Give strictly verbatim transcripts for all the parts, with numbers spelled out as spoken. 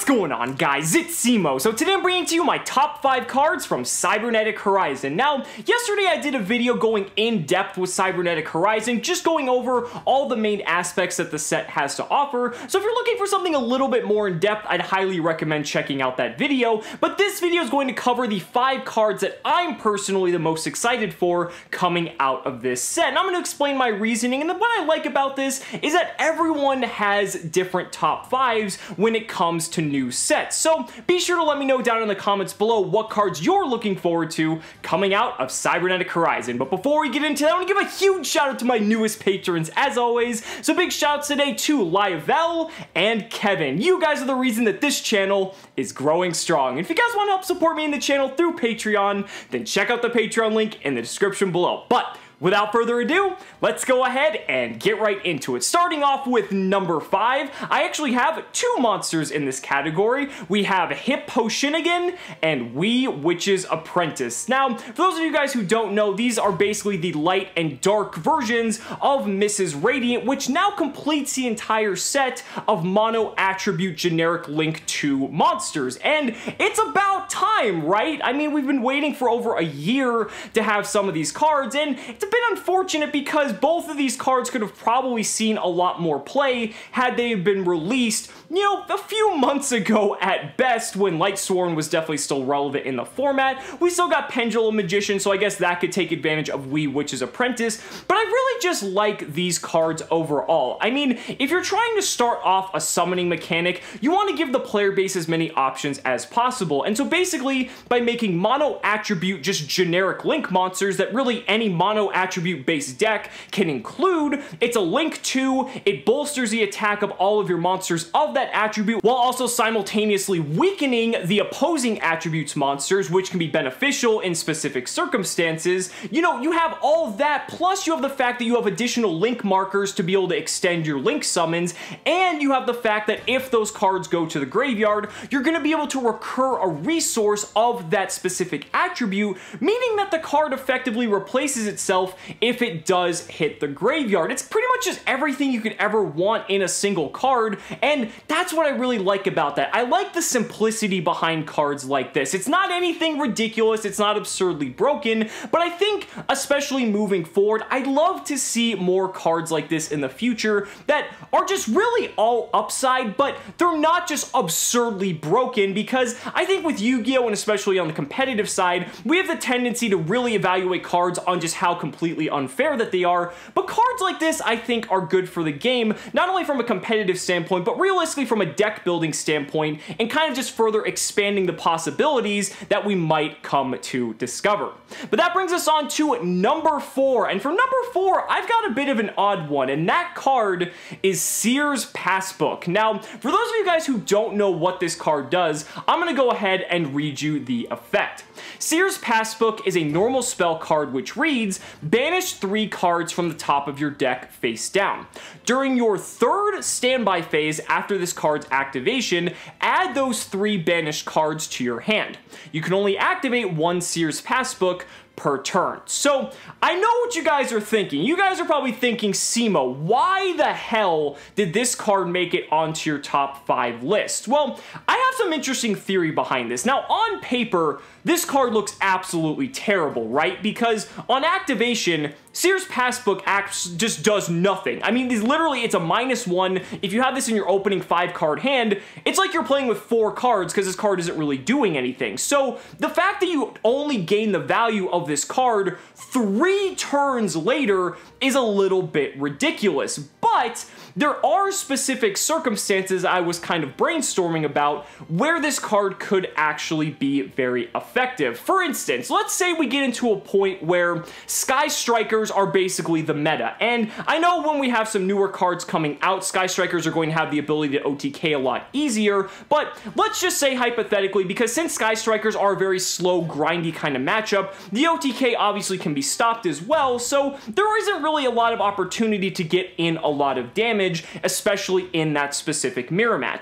What's going on, guys? It's Simo. So today I'm bringing to you my top five cards from Cybernetic Horizon. Now, yesterday I did a video going in depth with Cybernetic Horizon, just going over all the main aspects that the set has to offer. So if you're looking for something a little bit more in depth, I'd highly recommend checking out that video. But this video is going to cover the five cards that I'm personally the most excited for coming out of this set. And I'm going to explain my reasoning. And then what I like about this is that everyone has different top fives when it comes to new sets. So be sure to let me know down in the comments below what cards you're looking forward to coming out of Cybernetic Horizon. But before we get into that, I want to give a huge shout out to my newest patrons as always. So big shout outs today to Lyvel and Kevin. You guys are the reason that this channel is growing strong. And if you guys want to help support me in the channel through Patreon, then check out the Patreon link in the description below. But without further ado, let's go ahead and get right into it. Starting off with number five, I actually have two monsters in this category. We have Hippo Shinigami and Wee Witch's Apprentice. Now, for those of you guys who don't know, these are basically the light and dark versions of Missus Radiant, which now completes the entire set of mono attribute generic Link two monsters. And it's about time, right? I mean, we've been waiting for over a year to have some of these cards, and it's a bit unfortunate because both of these cards could have probably seen a lot more play had they been released, you know, a few months ago at best, when Lightsworn was definitely still relevant in the format. We still got Pendulum Magician, so I guess that could take advantage of Wee Witch's Apprentice, but I really just like these cards overall. I mean, if you're trying to start off a summoning mechanic, you want to give the player base as many options as possible, and so basically, by making mono attribute just generic Link monsters that really any mono attribute based deck can include, it's a Link two, it bolsters the attack of all of your monsters of that attribute while also simultaneously weakening the opposing attributes monsters, which can be beneficial in specific circumstances. You know, you have all of that, plus you have the fact that you have additional Link markers to be able to extend your Link summons, and you have the fact that if those cards go to the graveyard, you're going to be able to recur a resource of that specific attribute, meaning that the card effectively replaces itself if it does hit the graveyard. It's pretty much just everything you could ever want in a single card, and that's what I really like about that. I like the simplicity behind cards like this. It's not anything ridiculous, it's not absurdly broken, but I think, especially moving forward, I'd love to see more cards like this in the future that are just really all upside, but they're not just absurdly broken, because I think with Yu-Gi-Oh! And especially on the competitive side, we have the tendency to really evaluate cards on just how completely unfair that they are, but cards like this I think are good for the game, not only from a competitive standpoint, but realistically from a deck building standpoint, and kind of just further expanding the possibilities that we might come to discover. But that brings us on to number four, and for number four, I've got a bit of an odd one, and that card is Seer's Passbook. Now, for those of you guys who don't know what this card does, I'm going to go ahead and read you the effect. Seer's Passbook is a normal spell card which reads, banish three cards from the top of your deck face down. During your third standby phase after this card's activation, add those three banished cards to your hand. You can only activate one Seer's Passbook per turn. So, I know what you guys are thinking. You guys are probably thinking, Simo, why the hell did this card make it onto your top five list? Well, I have some interesting theory behind this. Now, on paper, this card looks absolutely terrible, right? Because on activation, Seer's Passbook acts just does nothing. I mean, these literally, it's a minus one. If you have this in your opening five card hand, it's like you're playing with four cards because this card isn't really doing anything. So the fact that you only gain the value of this card three turns later is a little bit ridiculous. But there are specific circumstances I was kind of brainstorming about where this card could actually be very effective. For instance, let's say we get into a point where Sky Strikers are basically the meta, and I know when we have some newer cards coming out, Sky Strikers are going to have the ability to O T K a lot easier, but let's just say hypothetically, because since Sky Strikers are a very slow, grindy kind of matchup, the O T K obviously can be stopped as well, so there isn't really a lot of opportunity to get in a lot of damage, especially in that specific mirror match.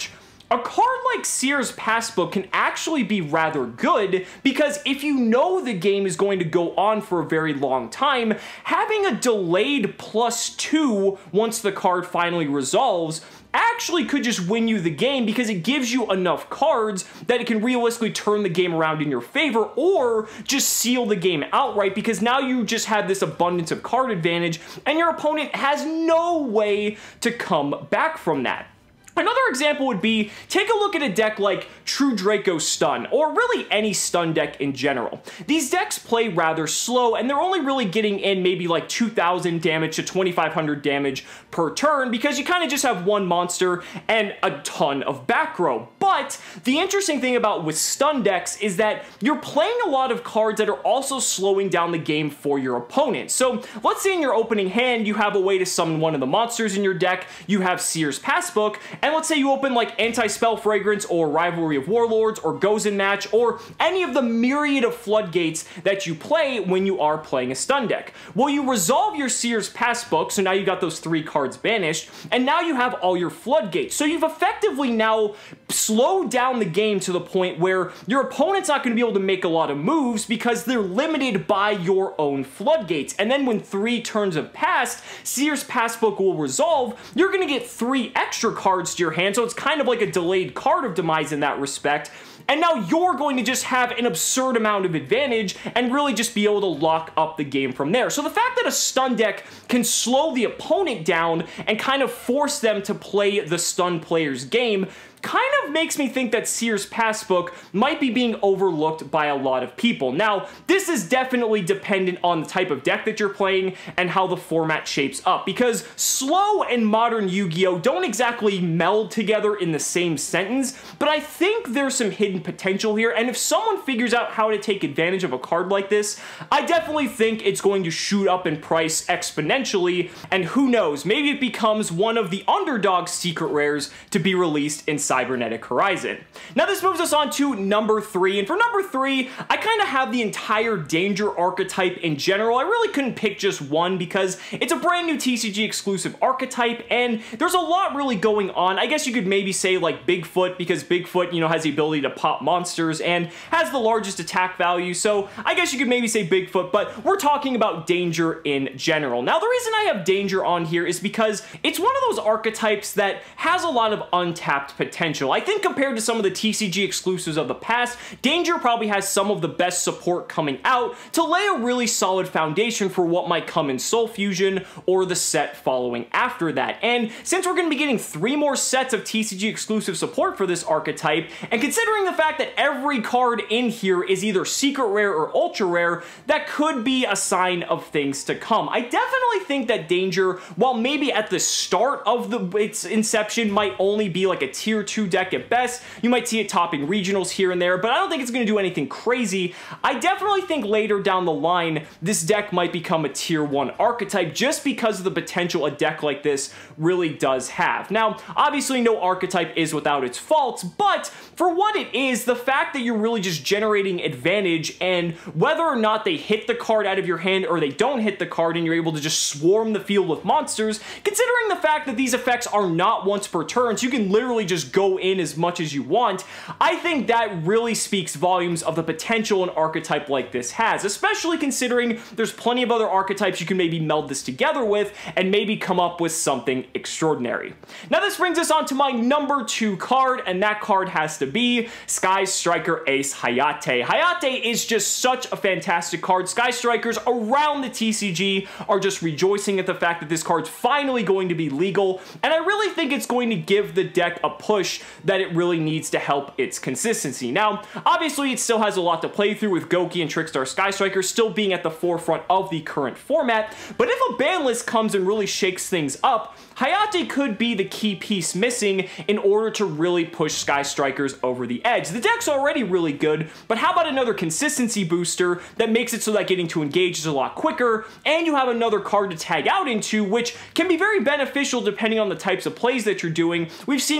a card like Seer's Passbook can actually be rather good, because if you know the game is going to go on for a very long time, having a delayed plus two once the card finally resolves actually could just win you the game, because it gives you enough cards that it can realistically turn the game around in your favor, or just seal the game outright, because now you just have this abundance of card advantage and your opponent has no way to come back from that. Another example would be, take a look at a deck like True Draco Stun, or really any stun deck in general. These decks play rather slow, and they're only really getting in maybe like two thousand damage to twenty-five hundred damage per turn, because you kind of just have one monster and a ton of back row. But the interesting thing about with stun decks is that you're playing a lot of cards that are also slowing down the game for your opponent. So let's say in your opening hand you have a way to summon one of the monsters in your deck, you have Seer's Passbook, and let's say you open like Anti-Spell Fragrance or Rivalry of Warlords or Gozen Match or any of the myriad of floodgates that you play when you are playing a stun deck. Well, you resolve your Seer's Passbook, so now you got those three cards banished, and now you have all your floodgates. So you've effectively now slowed down the game to the point where your opponent's not going to be able to make a lot of moves because they're limited by your own floodgates. And then when three turns have passed, Seer's Passbook will resolve, you're going to get three extra cards to your hand, so it's kind of like a delayed card of demise in that respect. And now you're going to just have an absurd amount of advantage and really just be able to lock up the game from there. So the fact that a stun deck can slow the opponent down and kind of force them to play the stun player's game kind of makes me think that Seer's Passbook might be being overlooked by a lot of people. Now, this is definitely dependent on the type of deck that you're playing and how the format shapes up, because slow and modern Yu-Gi-Oh! Don't exactly meld together in the same sentence, but I think there's some hidden potential here, and if someone figures out how to take advantage of a card like this, I definitely think it's going to shoot up in price exponentially, and who knows, maybe it becomes one of the underdog secret rares to be released in Cybernetic Horizon. Now this moves us on to number three, and for number three, I kind of have the entire Danger archetype in general. I really couldn't pick just one because it's a brand new T C G exclusive archetype, and there's a lot really going on. I guess you could maybe say like Bigfoot, because Bigfoot, you know, has the ability to pop monsters and has the largest attack value, so I guess you could maybe say Bigfoot, but we're talking about Danger in general. Now the reason I have Danger on here is because it's one of those archetypes that has a lot of untapped potential. I think compared to some of the T C G exclusives of the past, Danger probably has some of the best support coming out to lay a really solid foundation for what might come in Soul Fusion or the set following after that. And since we're going to be getting three more sets of T C G exclusive support for this archetype, and considering the fact that every card in here is either secret rare or ultra rare, that could be a sign of things to come. I definitely think that Danger, while maybe at the start of the its inception might only be like a tier two deck at best, you might see it topping regionals here and there, but I don't think it's going to do anything crazy. I definitely think later down the line, this deck might become a tier one archetype just because of the potential a deck like this really does have. Now, obviously no archetype is without its faults, but for what it is, the fact that you're really just generating advantage, and whether or not they hit the card out of your hand or they don't hit the card and you're able to just swarm the field with monsters, considering the fact that these effects are not once per turn, so you can literally just go in as much as you want, I think that really speaks volumes of the potential an archetype like this has, especially considering there's plenty of other archetypes you can maybe meld this together with and maybe come up with something extraordinary. Now this brings us on to my number two card, and that card has to be Sky Striker Ace Hayate. Hayate is just such a fantastic card. Sky Strikers around the T C G are just rejoicing at the fact that this card's finally going to be legal, and I really think it's going to give the deck a push that it really needs to help its consistency. Now, obviously it still has a lot to play through, with Goki and Trickstar Sky Striker still being at the forefront of the current format, but if a ban list comes and really shakes things up, Hayate could be the key piece missing in order to really push Sky Strikers over the edge. The deck's already really good, but how about another consistency booster that makes it so that getting to engage is a lot quicker, and you have another card to tag out into, which can be very beneficial depending on the types of plays that you're doing. We've seen with Zudi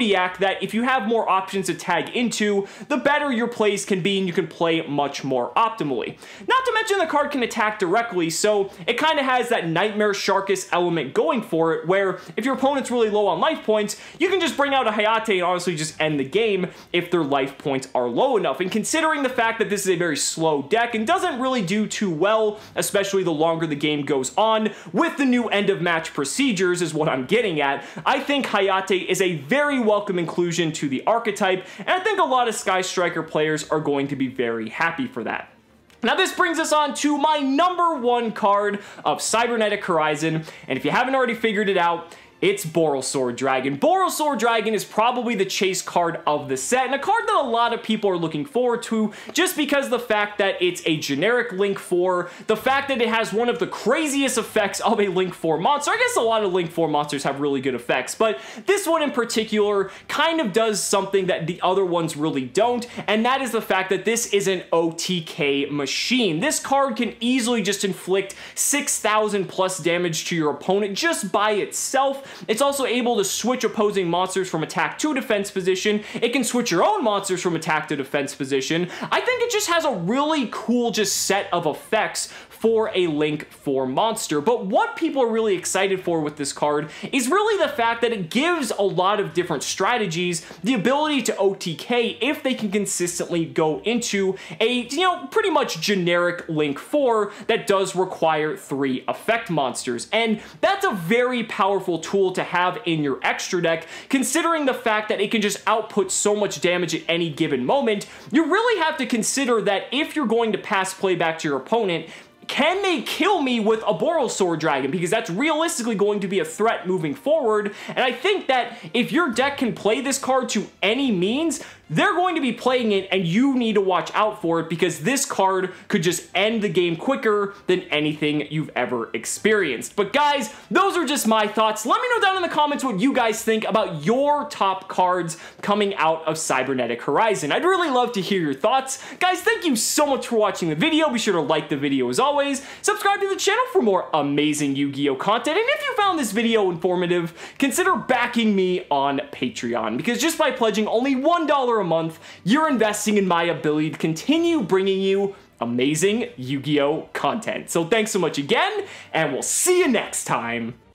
Zodiac that if you have more options to tag into, the better your plays can be and you can play much more optimally. Not to mention the card can attack directly, so it kind of has that Nightmare Sharkus element going for it, where if your opponent's really low on life points, you can just bring out a Hayate and honestly just end the game if their life points are low enough. And considering the fact that this is a very slow deck and doesn't really do too well, especially the longer the game goes on, with the new end of match procedures is what I'm getting at, I think Hayate is a very welcome inclusion to the archetype, and I think a lot of Sky Striker players are going to be very happy for that. Now this brings us on to my number one card of Cybernetic Horizon, and if you haven't already figured it out, it's Borrelsword Dragon. Borrelsword Dragon is probably the chase card of the set, and a card that a lot of people are looking forward to just because of the fact that it's a generic Link four, the fact that it has one of the craziest effects of a Link four monster. I guess a lot of Link four monsters have really good effects, but this one in particular kind of does something that the other ones really don't, and that is the fact that this is an O T K machine. This card can easily just inflict six thousand plus damage to your opponent just by itself. It's also able to switch opposing monsters from attack to defense position. It can switch your own monsters from attack to defense position. I think it just has a really cool just set of effects for a Link four monster. But what people are really excited for with this card is really the fact that it gives a lot of different strategies the ability to O T K if they can consistently go into a, you know, pretty much generic Link four that does require three effect monsters. And that's a very powerful tool to have in your extra deck, considering the fact that it can just output so much damage at any given moment. You really have to consider that if you're going to pass play back to your opponent, can they kill me with a Borrelsword Dragon? Because that's realistically going to be a threat moving forward, and I think that if your deck can play this card to any means, they're going to be playing it, and you need to watch out for it because this card could just end the game quicker than anything you've ever experienced. But guys, those are just my thoughts. Let me know down in the comments what you guys think about your top cards coming out of Cybernetic Horizon. I'd really love to hear your thoughts. Guys, thank you so much for watching the video. Be sure to like the video as always. Subscribe to the channel for more amazing Yu-Gi-Oh content. And if you found this video informative, consider backing me on Patreon, because just by pledging only one dollar a month, you're investing in my ability to continue bringing you amazing Yu-Gi-Oh content. So thanks so much again, and we'll see you next time.